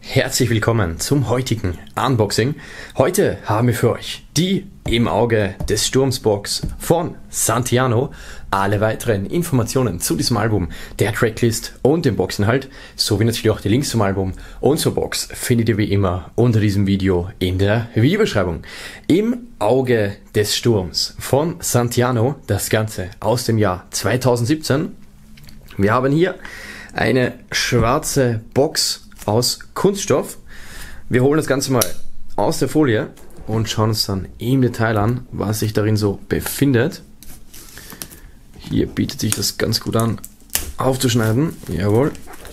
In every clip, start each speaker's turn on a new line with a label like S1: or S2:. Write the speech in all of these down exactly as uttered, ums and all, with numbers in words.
S1: Herzlich willkommen zum heutigen Unboxing. Heute haben wir für euch die Im Auge des Sturms Box von Santiano. Alle weiteren Informationen zu diesem Album, der Tracklist und dem Boxinhalt, sowie natürlich auch die Links zum Album und zur Box findet ihr wie immer unter diesem Video in der Videobeschreibung. Im Auge des Sturms von Santiano, das Ganze aus dem Jahr zweitausendsiebzehn. Wir haben hier eine schwarze Box aus Kunststoff. Wir holen das Ganze mal aus der Folie und schauen uns dann im Detail an, was sich darin so befindet. Hier bietet sich das ganz gut an, aufzuschneiden. Jawohl.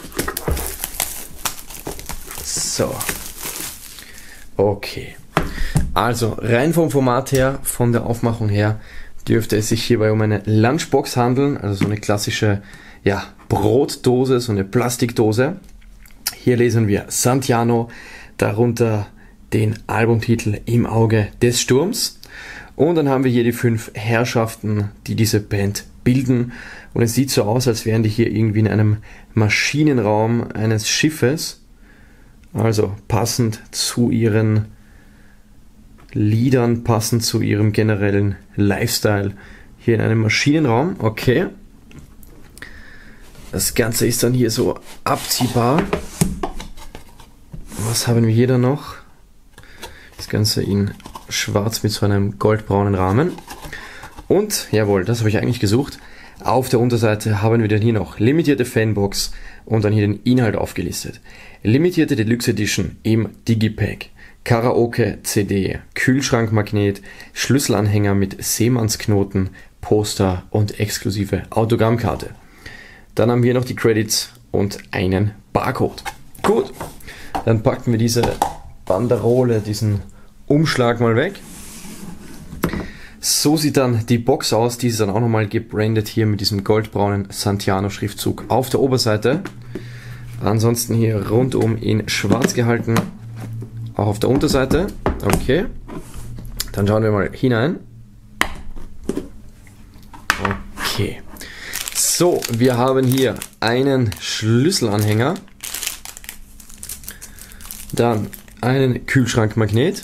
S1: So. Okay. Also rein vom Format her, von der Aufmachung her, dürfte es sich hierbei um eine Lunchbox handeln, also so eine klassische ja, Brotdose, so eine Plastikdose. Hier lesen wir Santiano, darunter den Albumtitel Im Auge des Sturms. Und dann haben wir hier die fünf Herrschaften, die diese Band bilden. Und es sieht so aus, als wären die hier irgendwie in einem Maschinenraum eines Schiffes. Also passend zu ihren Liedern, passend zu ihrem generellen Lifestyle. Hier in einem Maschinenraum, okay. Das Ganze ist dann hier so abziehbar. Was haben wir hier dann noch? Das Ganze in schwarz mit so einem goldbraunen Rahmen. Und, jawohl, das habe ich eigentlich gesucht. Auf der Unterseite haben wir dann hier noch limitierte Fanbox und dann hier den Inhalt aufgelistet. Limitierte Deluxe Edition im Digipack. Karaoke-C D, Kühlschrankmagnet, Schlüsselanhänger mit Seemannsknoten, Poster und exklusive Autogrammkarte. Dann haben wir hier noch die Credits und einen Barcode. Gut. Dann packen wir diese Banderole, diesen Umschlag mal weg. So sieht dann die Box aus. Die ist dann auch nochmal gebrandet hier mit diesem goldbraunen Santiano-Schriftzug auf der Oberseite. Ansonsten hier rundum in schwarz gehalten, auch auf der Unterseite. Okay. Dann schauen wir mal hinein. Okay. So, wir haben hier einen Schlüsselanhänger. Dann einen Kühlschrankmagnet,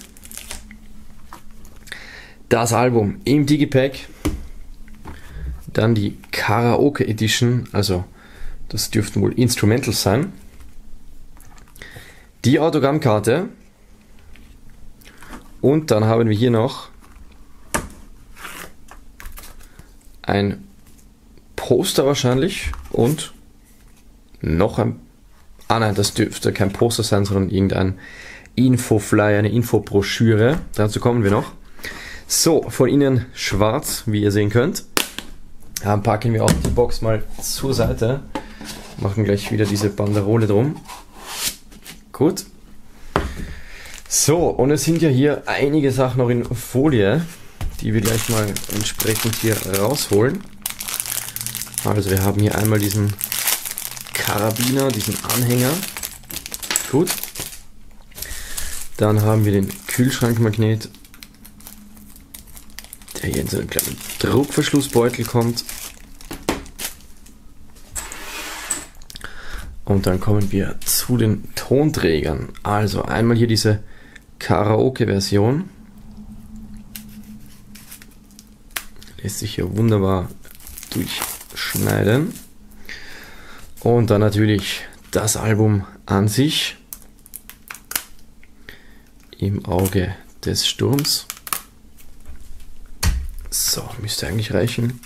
S1: das Album im Digipack, dann die Karaoke Edition, also das dürften wohl Instrumentals sein, die Autogrammkarte und dann haben wir hier noch ein Poster wahrscheinlich und noch ein Ah nein, das dürfte kein Poster sein, sondern irgendein Infoflyer, eine Infobroschüre. Dazu kommen wir noch. So, von innen schwarz, wie ihr sehen könnt. Dann packen wir auch die Box mal zur Seite. Machen gleich wieder diese Banderole drum. Gut. So, und es sind ja hier einige Sachen noch in Folie, die wir gleich mal entsprechend hier rausholen. Also wir haben hier einmal diesen Karabiner, diesen Anhänger. Gut. Dann haben wir den Kühlschrankmagnet, der hier in so einen kleinen Druckverschlussbeutel kommt. Und dann kommen wir zu den Tonträgern. Also einmal hier diese Karaoke-Version. Lässt sich hier wunderbar durchschneiden. Und dann natürlich das Album an sich, Im Auge des Sturms. So, müsste eigentlich reichen.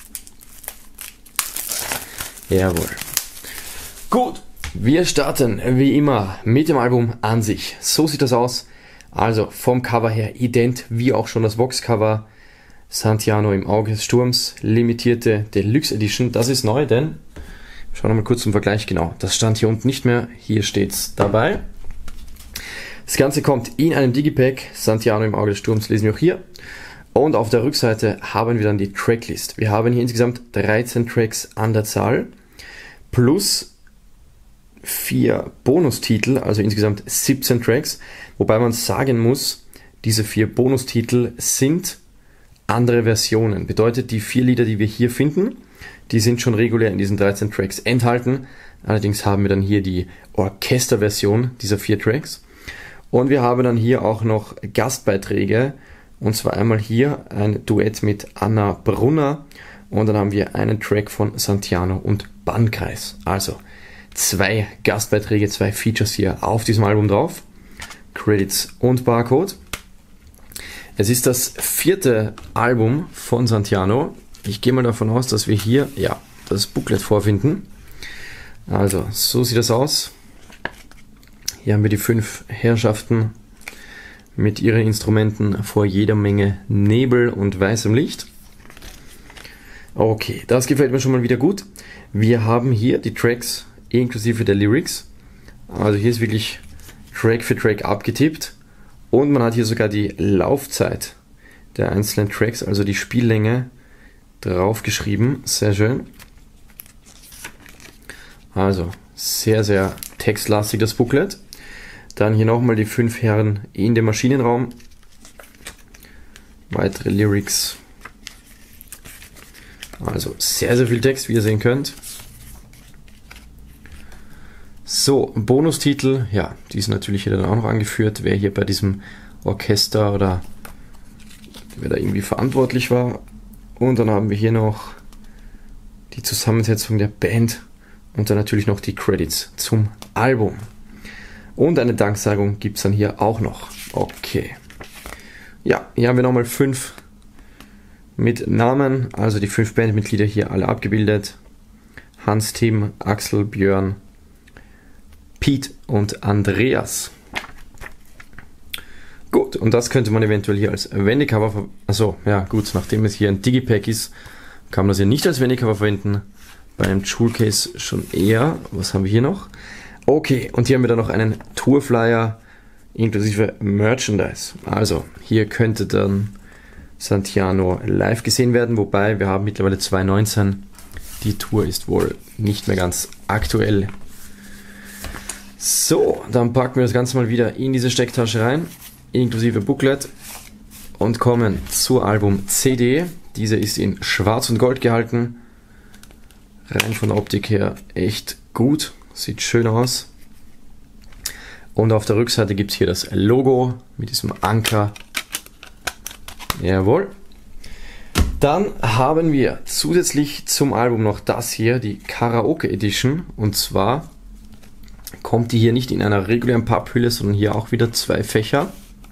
S1: Jawohl. Gut, wir starten wie immer mit dem Album an sich. So sieht das aus. Also vom Cover her ident wie auch schon das Boxcover. Santiano Im Auge des Sturms, limitierte Deluxe Edition. Das ist neu, denn schauen wir mal kurz zum Vergleich, genau, das stand hier unten nicht mehr, hier steht es dabei. Das Ganze kommt in einem Digipack, Santiano Im Auge des Sturms lesen wir auch hier. Und auf der Rückseite haben wir dann die Tracklist. Wir haben hier insgesamt dreizehn Tracks an der Zahl, plus vier Bonustitel, also insgesamt siebzehn Tracks. Wobei man sagen muss, diese vier Bonustitel sind andere Versionen. Bedeutet, die vier Lieder, die wir hier finden, die sind schon regulär in diesen dreizehn Tracks enthalten, Allerdings haben wir dann hier die Orchesterversion dieser vier Tracks. Und wir haben dann hier auch noch Gastbeiträge. Und zwar einmal hier ein Duett mit Anna Brunner. Und dann haben wir einen Track von Santiano und Bannkreis. Also zwei Gastbeiträge, zwei Features hier auf diesem Album drauf. Credits und Barcode. Es ist das vierte Album von Santiano. Ich gehe mal davon aus, dass wir hier ja, das Booklet vorfinden. Also, so sieht das aus. Hier haben wir die fünf Herrschaften mit ihren Instrumenten vor jeder Menge Nebel und weißem Licht. Okay, das gefällt mir schon mal wieder gut. Wir haben hier die Tracks inklusive der Lyrics. Also hier ist wirklich Track für Track abgetippt. Und man hat hier sogar die Laufzeit der einzelnen Tracks, also die Spiellänge, draufgeschrieben. Sehr schön. Also sehr, sehr textlastig das Booklet. Dann hier nochmal die fünf Herren in dem Maschinenraum. Weitere Lyrics. Also sehr, sehr viel Text, wie ihr sehen könnt. So, Bonustitel, ja, die ist natürlich hier dann auch noch angeführt, wer hier bei diesem Orchester oder wer da irgendwie verantwortlich war. Und dann haben wir hier noch die Zusammensetzung der Band und dann natürlich noch die Credits zum Album. Und eine Danksagung gibt es dann hier auch noch. Okay. Ja, hier haben wir nochmal fünf mit Namen, also die fünf Bandmitglieder hier alle abgebildet. Hans, Tim, Axel, Björn, Pete und Andreas. Gut, und das könnte man eventuell hier als Wendecover ver... Achso, ja gut, nachdem es hier ein Digipack ist, kann man das hier nicht als Wendecover verwenden. Bei einem Jewel-Case schon eher. Was haben wir hier noch? Okay, und hier haben wir dann noch einen Tourflyer inklusive Merchandise. Also, hier könnte dann Santiano live gesehen werden, wobei wir haben mittlerweile zwanzig neunzehn. Die Tour ist wohl nicht mehr ganz aktuell. So, dann packen wir das Ganze mal wieder in diese Stecktasche rein, inklusive Booklet, und kommen zur Album-C D. Diese ist in Schwarz und Gold gehalten. Rein von der Optik her echt gut, sieht schön aus. Und auf der Rückseite gibt es hier das Logo mit diesem Anker. Jawohl. Dann haben wir zusätzlich zum Album noch das hier, die Karaoke Edition. Und zwar kommt die hier nicht in einer regulären Papphülle, sondern hier auch wieder zwei Fächer.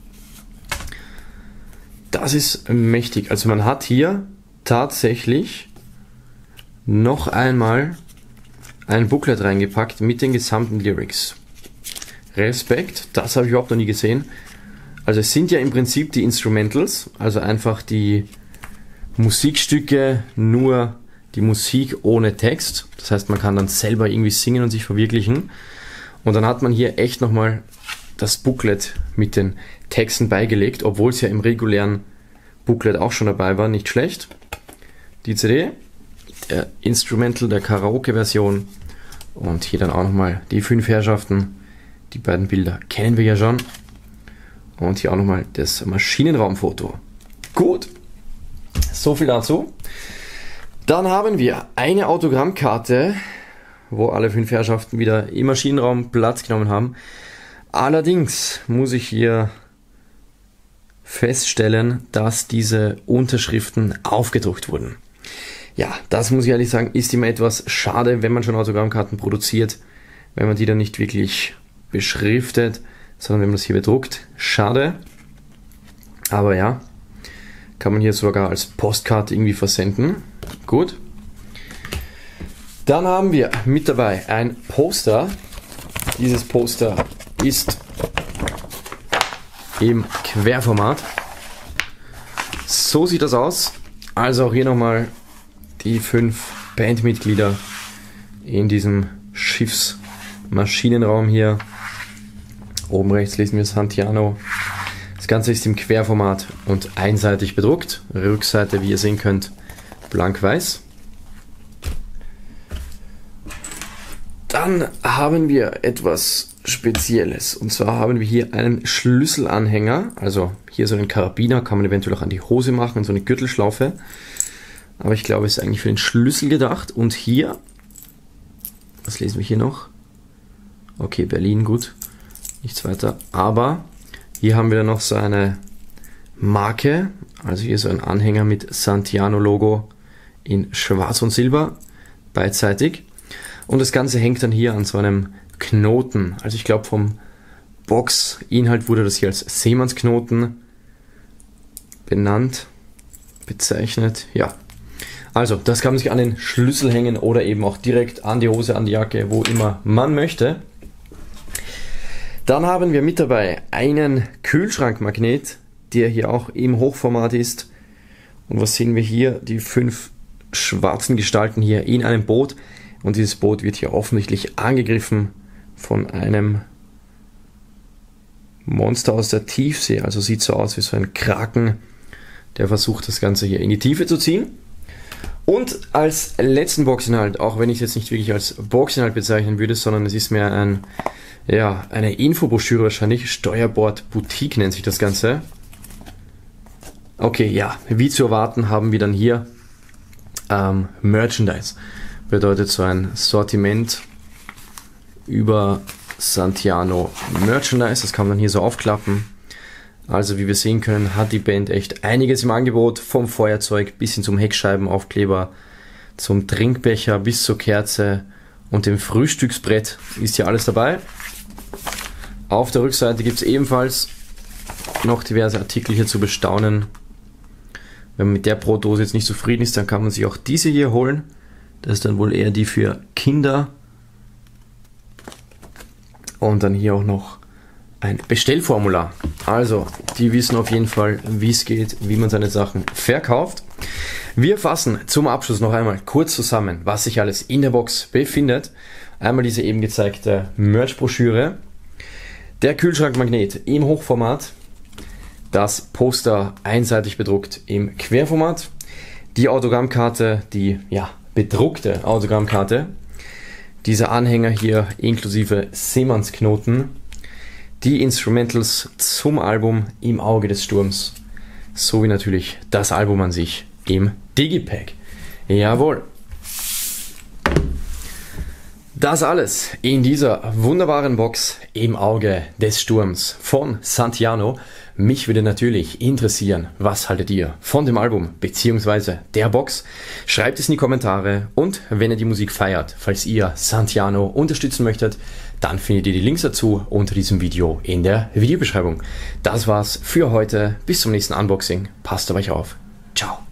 S1: Das ist mächtig. Also man hat hier tatsächlich noch einmal ein Booklet reingepackt mit den gesamten Lyrics. Respekt, das habe ich überhaupt noch nie gesehen. Also es sind ja im Prinzip die Instrumentals, also einfach die Musikstücke, nur die Musik ohne Text. Das heißt, man kann dann selber irgendwie singen und sich verwirklichen. Und dann hat man hier echt nochmal das Booklet mit den Texten beigelegt, obwohl es ja im regulären Booklet auch schon dabei war, nicht schlecht. Die C D, der Instrumental der Karaoke-Version und hier dann auch nochmal die fünf Herrschaften. Die beiden Bilder kennen wir ja schon. Und hier auch nochmal das Maschinenraumfoto. Gut, so viel dazu. Dann haben wir eine Autogrammkarte, wo alle fünf Herrschaften wieder im Maschinenraum Platz genommen haben. Allerdings muss ich hier feststellen, dass diese Unterschriften aufgedruckt wurden. Ja, das muss ich ehrlich sagen, ist immer etwas schade, wenn man schon Autogrammkarten produziert, wenn man die dann nicht wirklich beschriftet, sondern wenn man das hier bedruckt. Schade. Aber ja, kann man hier sogar als Postkarte irgendwie versenden. Gut. Dann haben wir mit dabei ein Poster. Dieses Poster ist im Querformat. So sieht das aus. Also auch hier nochmal die fünf Bandmitglieder in diesem Schiffsmaschinenraum hier. Oben rechts lesen wir Santiano. Das Ganze ist im Querformat und einseitig bedruckt. Rückseite, wie ihr sehen könnt, blank-weiß. Dann haben wir etwas Spezielles. Und zwar haben wir hier einen Schlüsselanhänger. Also hier so einen Karabiner, kann man eventuell auch an die Hose machen, so eine Gürtelschlaufe. Aber ich glaube, es ist eigentlich für den Schlüssel gedacht. Und hier Was lesen wir hier noch? Okay, Berlin, gut. Nichts weiter. Aber hier haben wir dann noch so eine Marke. Also hier so ein Anhänger mit Santiano-Logo in Schwarz und Silber. Beidseitig. Und das Ganze hängt dann hier an so einem Knoten. Also ich glaube vom Box-Inhalt wurde das hier als Seemannsknoten benannt, bezeichnet. Ja, also das kann man sich an den Schlüssel hängen oder eben auch direkt an die Hose, an die Jacke, wo immer man möchte. Dann haben wir mit dabei einen Kühlschrankmagnet, der hier auch im Hochformat ist. Und was sehen wir hier? Die fünf schwarzen Gestalten hier in einem Boot. Und dieses Boot wird hier offensichtlich angegriffen von einem Monster aus der Tiefsee. Also sieht so aus wie so ein Kraken, der versucht, das Ganze hier in die Tiefe zu ziehen. Und als letzten Boxinhalt, auch wenn ich es jetzt nicht wirklich als Boxinhalt bezeichnen würde, sondern es ist mehr ein, ja, eine Infobroschüre wahrscheinlich. Steuerbord Boutique nennt sich das Ganze. Okay, ja, wie zu erwarten haben wir dann hier ähm, Merchandise. Bedeutet so ein Sortiment über Santiano Merchandise. Das kann man dann hier so aufklappen. Also wie wir sehen können, hat die Band echt einiges im Angebot. Vom Feuerzeug bis hin zum Heckscheibenaufkleber, zum Trinkbecher bis zur Kerze und dem Frühstücksbrett ist hier alles dabei. Auf der Rückseite gibt es ebenfalls noch diverse Artikel hier zu bestaunen. Wenn man mit der Brotdose jetzt nicht zufrieden ist, dann kann man sich auch diese hier holen. Das ist dann wohl eher die für Kinder. Und dann hier auch noch ein Bestellformular. Also, die wissen auf jeden Fall, wie es geht, wie man seine Sachen verkauft. Wir fassen zum Abschluss noch einmal kurz zusammen, was sich alles in der Box befindet. Einmal diese eben gezeigte Merch-Broschüre, der Kühlschrankmagnet im Hochformat, das Poster einseitig bedruckt im Querformat, die Autogrammkarte, die ja, bedruckte Autogrammkarte, dieser Anhänger hier inklusive Seemannsknoten, die Instrumentals zum Album Im Auge des Sturms, sowie natürlich das Album an sich im Digipack. Jawohl. Das alles in dieser wunderbaren Box Im Auge des Sturms von Santiano. Mich würde natürlich interessieren, was haltet ihr von dem Album bzw. der Box? Schreibt es in die Kommentare und wenn ihr die Musik feiert, falls ihr Santiano unterstützen möchtet, dann findet ihr die Links dazu unter diesem Video in der Videobeschreibung. Das war's für heute. Bis zum nächsten Unboxing. Passt auf euch auf. Ciao.